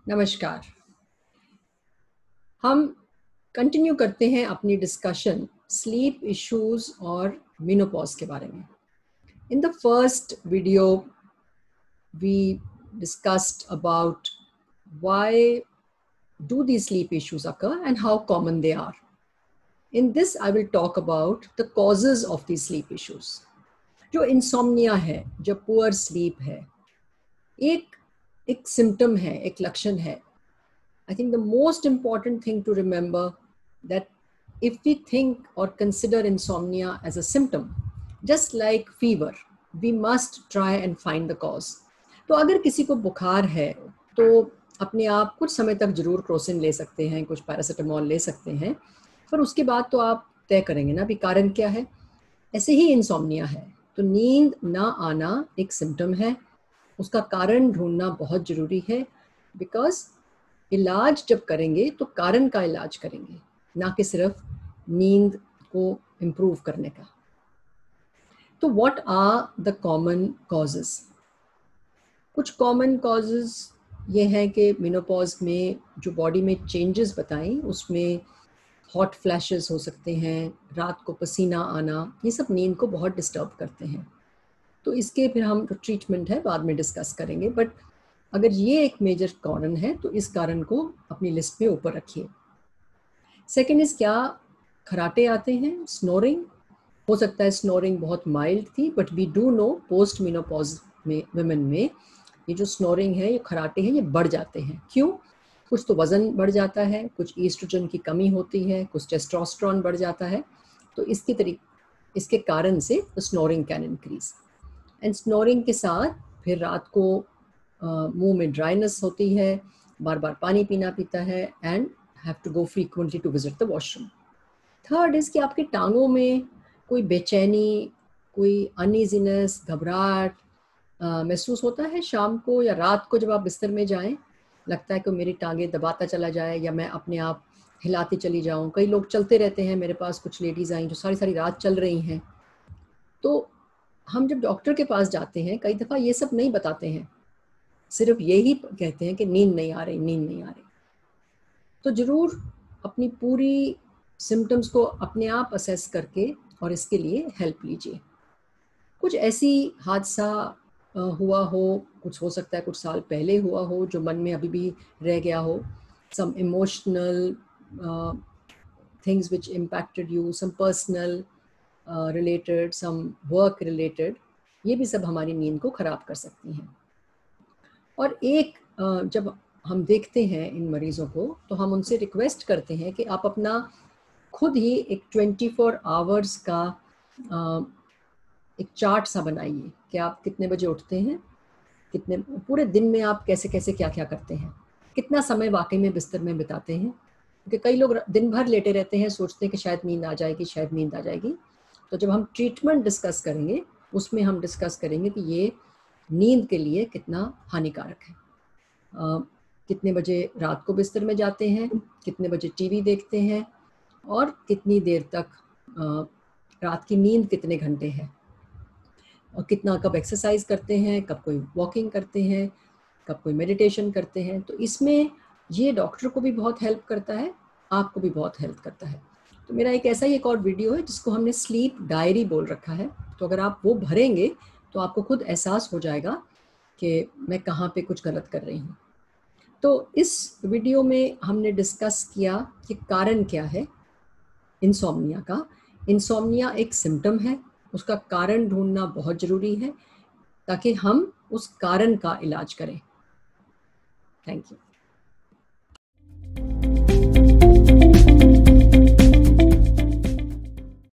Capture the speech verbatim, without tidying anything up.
नमस्कार। हम कंटिन्यू करते हैं अपनी डिस्कशन स्लीप इश्यूज और मेनोपॉज के बारे में। In the first video we discussed about why do these sleep issues occur and how common they are. In this I will talk about the causes of these sleep issues. जो insomnia है, जो poor sleep है, एक एक symptom है, एक लक्षण है. I think the most important thing to remember that if we think or consider insomnia as a symptom, just like fever, we must try and find the cause. तो अगर किसी को बुखार है तो अपने आप कुछ समय तक जरूर क्रोसिन ले सकते हैं, कुछ पैरासिटामोल ले सकते हैं, पर उसके बाद तो आप तय करेंगे ना भी कारण क्या है. ऐसे ही इंसोम्निया है, तो नींद ना आना एक सिम्टम है, उसका कारण ढूंढना बहुत जरूरी है. बिकॉज इलाज जब करेंगे तो कारण का इलाज करेंगे, ना कि सिर्फ नींद को इम्प्रूव करने का. तो what are the common causes? कुछ कॉमन कॉजेस ये है कि मेनोपॉज में जो बॉडी में चेंजेस बताएं, उसमें हॉट फ्लैशेस हो सकते हैं, रात को पसीना आना, ये सब नींद को बहुत डिस्टर्ब करते हैं. तो इसके फिर हम जो ट्रीटमेंट है बाद में डिस्कस करेंगे. बट अगर ये एक मेजर कारण है तो इस कारण को अपनी लिस्ट में ऊपर रखिए. सेकेंड इज क्या खराटे आते हैं, स्नोरिंग. हो सकता है स्नोरिंग बहुत माइल्ड थी, but we do know post menopause में वुमेन में ये जो स्नोरिंग है, ये खराटे हैं, ये बढ़ जाते हैं. क्यों? कुछ तो वज़न बढ़ जाता है, कुछ ईस्ट्रोजन की कमी होती है, कुछ टेस्टोस्टेरोन बढ़ जाता है. तो इसके तरीके इसके कारण से snoring can increase. And snoring के साथ फिर रात को मुंह में ड्राइनेस होती है, बार बार पानी पीना पीता है, and have to go frequently to visit the washroom. Third is कि आपकी टांगों में कोई बेचैनी, कोई अनईजीनेस, घबराहट Uh, महसूस होता है शाम को या रात को. जब आप बिस्तर में जाएं, लगता है कि मेरी टांगें दबाता चला जाए या मैं अपने आप हिलाती चली जाऊं. कई लोग चलते रहते हैं, मेरे पास कुछ लेडीज़ आई जो सारी सारी रात चल रही हैं. तो हम जब डॉक्टर के पास जाते हैं, कई दफ़ा ये सब नहीं बताते हैं, सिर्फ यही कहते हैं कि नींद नहीं आ रही, नींद नहीं आ रही. तो ज़रूर अपनी पूरी सिम्टम्स को अपने आप असेस करके और इसके लिए हेल्प लीजिए. कुछ ऐसी हादसा हुआ हो, कुछ हो सकता है कुछ साल पहले हुआ हो जो मन में अभी भी रह गया हो, some emotional uh, things which impacted you, some personal uh, related, some work related, ये भी सब हमारी नींद को ख़राब कर सकती हैं. और एक uh, जब हम देखते हैं इन मरीज़ों को तो हम उनसे रिक्वेस्ट करते हैं कि आप अपना खुद ही एक ट्वेंटी फोर आवर्स का uh, एक चार्ट सा बनाइए कि आप कितने बजे उठते हैं, कितने पूरे दिन में आप कैसे कैसे क्या क्या करते हैं, कितना समय वाकई में बिस्तर में बिताते हैं. क्योंकि कई लोग दिन भर लेटे रहते हैं, सोचते हैं कि शायद नींद आ जाएगी, शायद नींद आ जाएगी. तो जब हम ट्रीटमेंट डिस्कस करेंगे उसमें हम डिस्कस करेंगे कि ये नींद के लिए कितना हानिकारक है. आ, कितने बजे रात को बिस्तर में जाते हैं, कितने बजे टीवी देखते हैं, और कितनी देर तक आ, रात की नींद कितने घंटे है, और कितना कब एक्सरसाइज करते हैं, कब कोई वॉकिंग करते हैं, कब कोई मेडिटेशन करते हैं. तो इसमें ये डॉक्टर को भी बहुत हेल्प करता है, आपको भी बहुत हेल्प करता है. तो मेरा एक ऐसा ही एक और वीडियो है जिसको हमने स्लीप डायरी बोल रखा है. तो अगर आप वो भरेंगे तो आपको खुद एहसास हो जाएगा कि मैं कहाँ पे कुछ गलत कर रही हूँ. तो इस वीडियो में हमने डिस्कस किया कि कारण क्या है इंसोम्निया का. इंसोम्निया एक सिम्टम है, उसका कारण ढूंढना बहुत ज़रूरी है ताकि हम उस कारण का इलाज करें. Thank you.